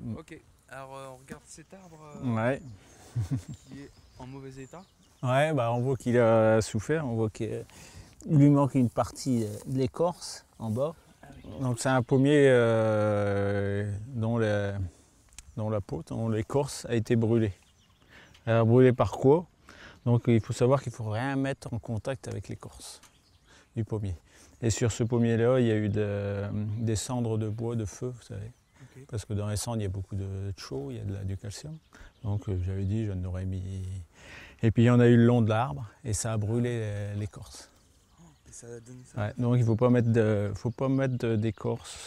Ok, alors on regarde cet arbre Ouais. qui est en mauvais état. Ouais, bah on voit qu'il a souffert, on voit qu'il lui manque une partie de l'écorce en bas. Ah oui. Donc c'est un pommier dont la peau, dont l'écorce a été brûlée. Elle a brûlé par quoi? Donc il faut savoir qu'il ne faut rien mettre en contact avec l'écorce du pommier. Et sur ce pommier-là, il y a eu des cendres de bois, de feu, vous savez. Ok. Parce que dans les cendres, il y a beaucoup de chaux, il y a du calcium. Donc j'avais dit, je n'aurais mis. Et puis il y en a eu le long de l'arbre et ça a brûlé l'écorce. Et ça donne ça. Ouais, donc il ne faut pas mettre d'écorce.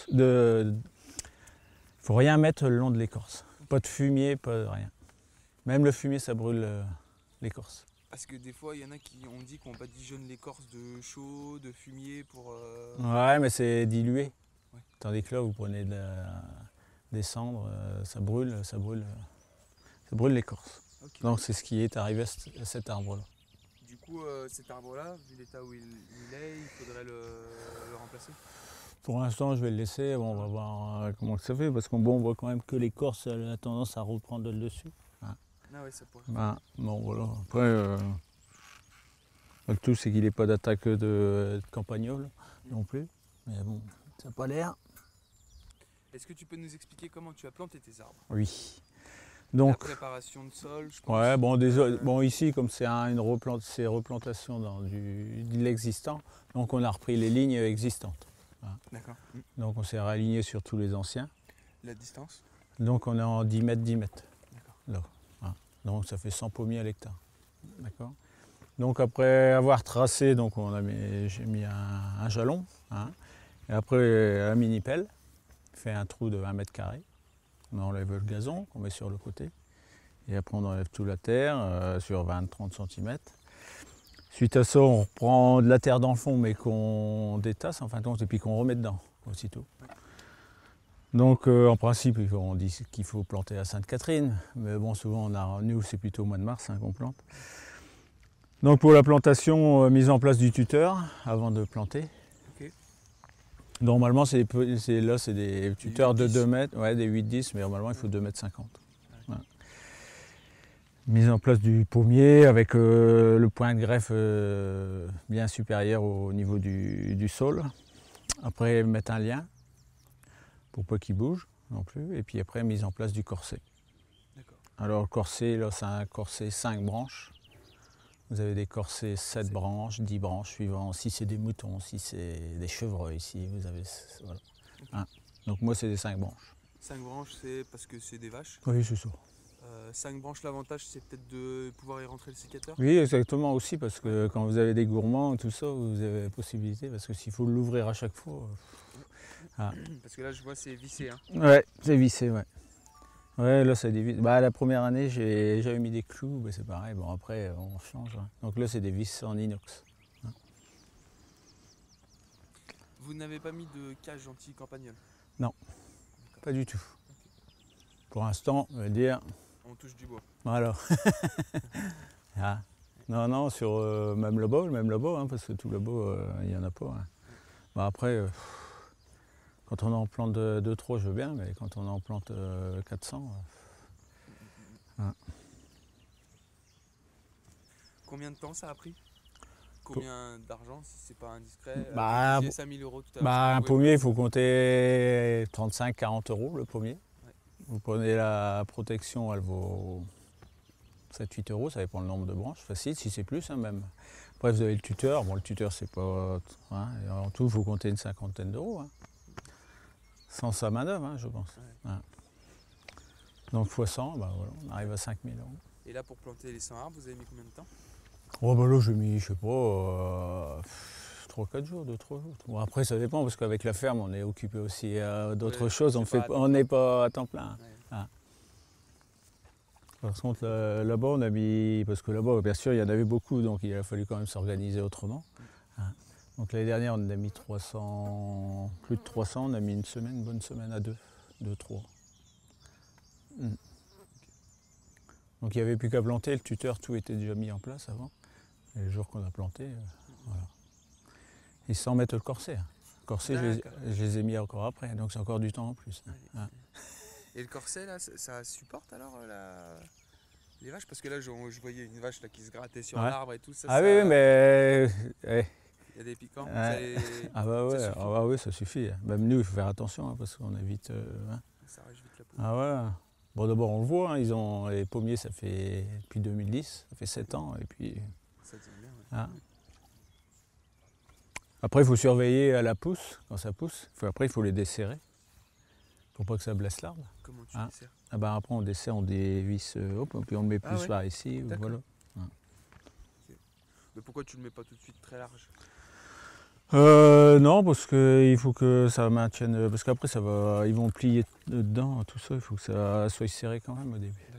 Faut rien mettre le long de l'écorce. Pas de fumier, pas de rien. Même le fumier, ça brûle l'écorce. Parce que des fois, il y en a qui ont dit qu'on badigeonne l'écorce de chaux, de fumier pour. Ouais, mais c'est dilué. Ouais. Tandis que là, vous prenez des cendres, ça brûle l'écorce. Ok. Donc c'est ce qui est arrivé à cet arbre-là. Du coup, cet arbre-là, vu l'état où il est, il faudrait le remplacer. Pour l'instant, je vais le laisser. Bon, on va voir comment ça fait, parce qu'on on voit quand même que l'écorce elle a tendance à reprendre le dessus. Ah ouais, ça pourrait. Bon, voilà. Après, le tout, c'est qu'il n'ait pas d'attaque de campagnol non plus. Mais bon, ça n'a pas l'air. Est-ce que tu peux nous expliquer comment tu as planté tes arbres? Oui. La Donc, préparation de sol, je pense. ouais, bon, ici, comme c'est replantation de l'existant, donc on a repris les lignes existantes. D'accord. Donc on s'est réaligné sur tous les anciens. La distance? Donc on est en 10 mètres, 10 mètres. D'accord. Là. Donc ça fait 100 pommiers à l'hectare. D'accord. Donc après avoir tracé, donc j'ai mis un jalon. Et après un mini-pelle, fait un trou de 20 mètres carrés. On enlève le gazon qu'on met sur le côté. Et après on enlève toute la terre sur 20-30 cm. Suite à ça, on reprend de la terre dans le fond, mais qu'on détasse en fin de compte, et puis qu'on remet dedans aussitôt. Donc en principe, on dit qu'il faut planter à Sainte-Catherine, mais bon, souvent, nous, c'est plutôt au mois de mars qu'on plante. Donc pour la plantation, mise en place du tuteur avant de planter. Ok. Normalement, c'est des tuteurs de 8-10. 2 mètres, ouais, des 8-10, mais normalement, il faut 2,50 mètres. Ouais. Mise en place du pommier avec le point de greffe bien supérieur au niveau du sol. Après, mettre un lien pour pas qu'il bouge non plus. Et puis après, mise en place du corset. D'accord. Alors, le corset, là, c'est un corset 5 branches. Vous avez des corsets 7 branches, 10 branches, suivant si c'est des moutons, si c'est des chevreuils, si vous avez. Voilà. Okay. Donc, moi, c'est des 5 branches. 5 branches, c'est parce que c'est des vaches. Oui, c'est ça. 5 branches, l'avantage, c'est peut-être de pouvoir y rentrer le sécateur. Oui, exactement aussi, parce que quand vous avez des gourmands, tout ça, vous avez la possibilité, parce que s'il faut l'ouvrir à chaque fois. Parce que là, je vois, c'est vissé. Hein. Ouais, c'est vissé, ouais. Ouais, là, c'est des vis. Bah, la première année, j'avais mis des clous, bah, c'est pareil. Bon, après, on change. Hein. Donc là, c'est des vis en inox. Vous n'avez pas mis de cage anti-campagnol? Non, pas du tout. Okay. Pour l'instant, on va dire. On touche du bois. Voilà. Non, sur même là-bas, hein, parce que tout là-bas, il n'y en a pas. Hein. Bah, après, quand on en plante 2-3, je veux bien, mais quand on en plante 400. Combien de temps ça a pris? Combien d'argent, si c'est pas indiscret? Bah, 5 000 € tout à l'heure. Bah, un pommier, il faut compter 35-40 € le pommier. Ouais. Vous prenez la protection, elle vaut 7-8 €, ça dépend le nombre de branches, facile, si c'est plus hein, même. Après, vous avez le tuteur. Bon, le tuteur, c'est pas. Hein, en tout, il faut compter une cinquantaine d'euros. Hein. Sans sa main-d'œuvre, hein, je pense. Ouais. Hein. Donc, x 100, bah, voilà, on arrive à 5 000 €. Et là, pour planter les 100 arbres, vous avez mis combien de temps? Oh, bah là, j'ai mis, je sais pas. 3-4 jours, 2-3 jours. Bon, après, ça dépend, parce qu'avec la ferme, on est occupé aussi d'autres choses. On n'est pas à temps plein. Ouais. Ah. Par contre, là-bas, on a mis. Parce que là-bas, bien sûr, il y en avait beaucoup, donc il a fallu quand même s'organiser autrement. Ah. Donc l'année dernière, on a mis 300, plus de 300. On a mis une bonne semaine à 2-3. Donc il n'y avait plus qu'à planter. Le tuteur, tout était déjà mis en place avant. Et le jour qu'on a planté, voilà. Et sans mettre le corset. Le corset, je les ai mis encore après, donc c'est encore du temps en plus. Et le corset là, ça supporte alors les vaches? Parce que là, je voyais une vache là, qui se grattait sur Ouais. l'arbre et tout ça. Ah oui, mais Il y a des piquants. ouais. Ah bah Ça ouais, suffit. ah bah oui, ça suffit. Même nous, il faut faire attention parce qu'on évite. Hein. Ça arrache vite la peau. Ah ouais. Bon, d'abord, on le voit, hein, ils ont les pommiers, ça fait depuis 2010, ça fait 7 ans. Et puis, Ça tient bien. Ouais. hein. Après, il faut surveiller à la pousse, quand ça pousse. Après, il faut les desserrer pour pas que ça blesse l'arbre. Comment tu Ah. desserres? Ah bah après, on dessert, on dévisse, hop, puis on le met plus ouais. par ici. D'accord. Voilà. Mais pourquoi tu le mets pas tout de suite très large? Non, parce qu'il faut que ça maintienne. Parce qu'après, ils vont plier dedans, tout ça. Il faut que ça soit serré quand même au début.